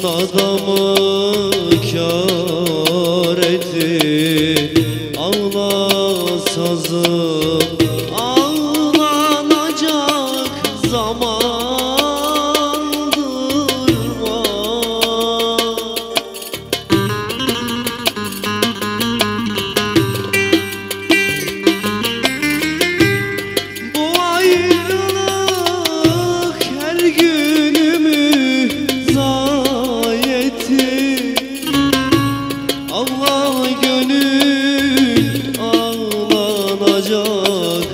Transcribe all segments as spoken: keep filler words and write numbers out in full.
adamı kâr etti. Ağla sazım, ağlanacak zamandır var. Bu ayrılık her günümü zayi etti. Allah gönül ağlanacak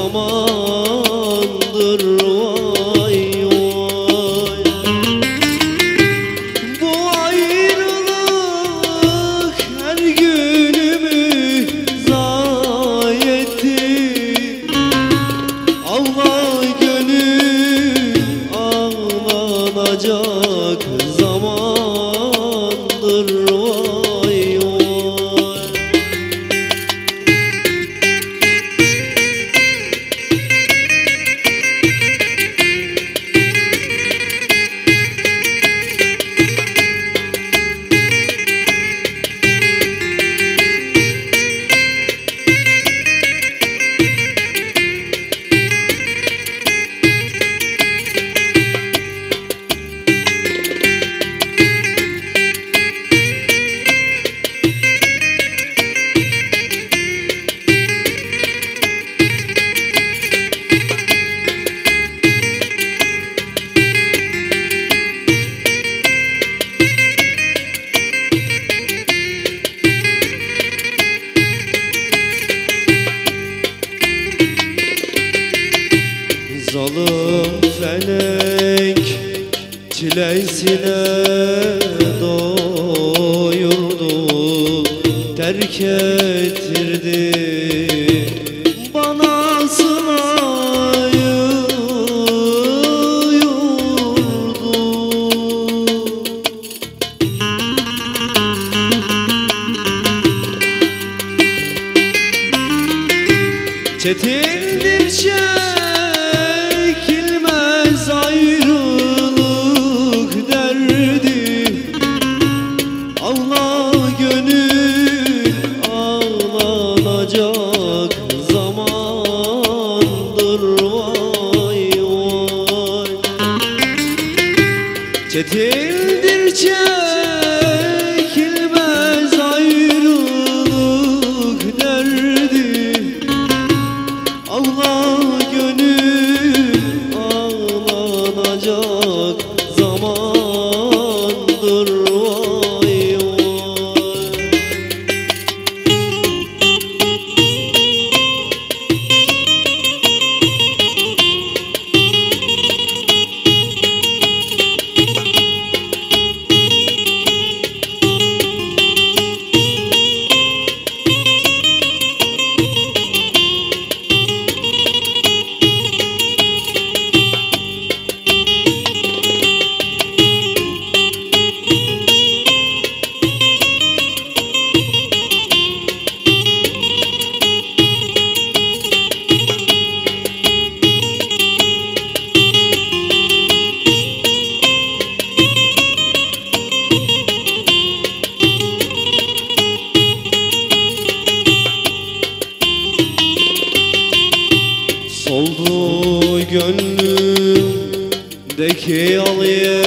zamandır vay vay. Bu ayrılık her günümü zayi etti. Allah gönül ağlanacak zamandır vay vay. Zalim felek çilesine doyurdu, terk ettirdi bana sınayı yurdu. Çetindir çekilmez ayrılık derdi. Allah gönül ağlanacak zamandır vay vay. Çetindir çekilmez ayrılık derdi. Allah gönül ağlanacak zamandır vay vay. Soldu gönlümdeki al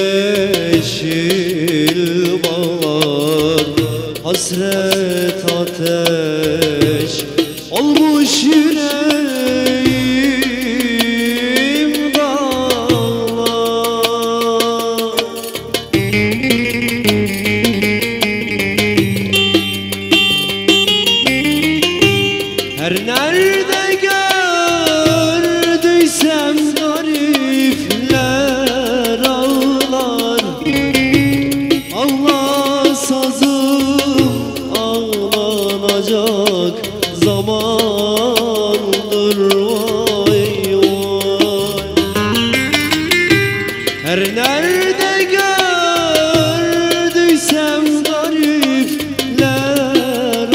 yeşil bağlar, hasret ateş olmuş yüreğim dağlar. Her nerede gördüysem garipler ağlar. Allah sazım ağlanacak zamandır vay vay. Her nerede gördüysem garipler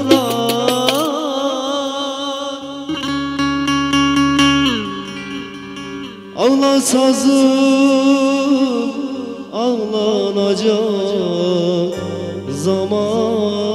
ağlar. Ağla sazım ağlanacak zaman